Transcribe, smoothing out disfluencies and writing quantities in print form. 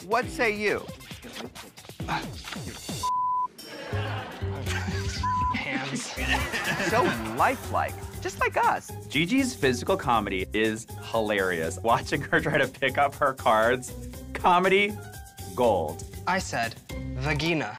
What say you? Hands. So lifelike, just like us. Gigi's physical comedy is hilarious. Watching her try to pick up her cards, comedy gold. I said vagina.